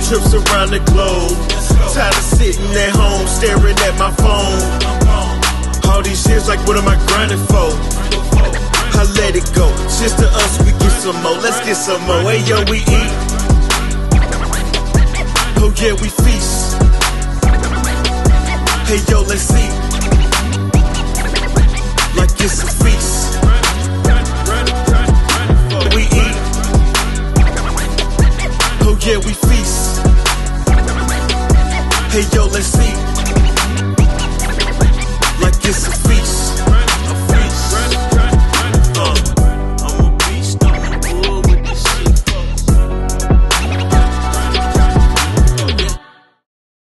trips around the globe. Tired of sitting at home staring at my phone. All these years, like, what am I grinding for? I let it go. Cheers to us, we get some more. Let's get some more. Hey yo, we eat. Oh yeah, we feast. Hey yo, let's eat. Like it's a feast. We eat. Oh yeah, we feast. Hey yo, let's eat. Like it's a feast.